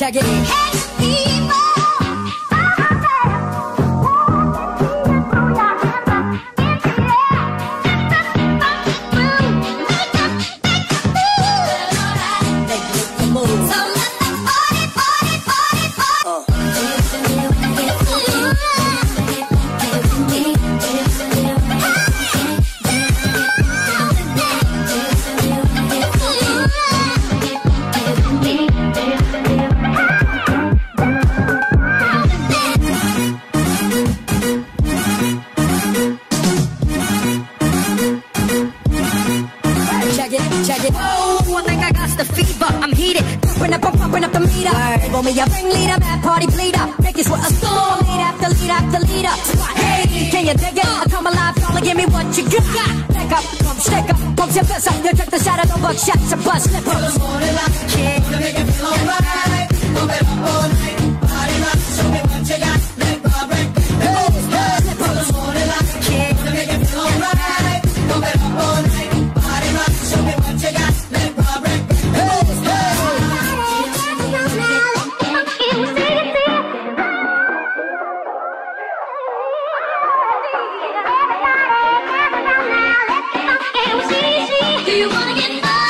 check it. Hey, people. Check it. Oh, I think I got the fever. I'm heated, pumping up the meter. Label me a ringleader, mad party bleeder. Make it with a storm, lead after lead after leader. Hey, can you dig it? I come alive, y'all give me what you got. Back up, come stick up, pump your fist up. You check the shadow, no buck shots, a bus slip up. Till the morning light, yeah. Gonna make it feel alright. Move it up all night, party rock. Show me what you got. Make my break. Slip up. Till the morning light, yeah. Gonna make it feel alright. Move it up all night, party rock. Show me what you got. Make my break. Do you wanna get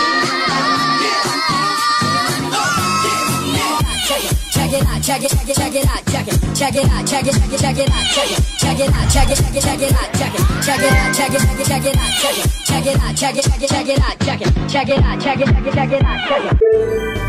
check it out, check it out, check it out, check it, check it out, check it, check it, check it out, check it, check it out, check it, check it, check it out, check it, check it out, check it, check it, check it out, check it, check it out, check it, check it, check it out, check it, check it out, check it, check it, check it out, check it.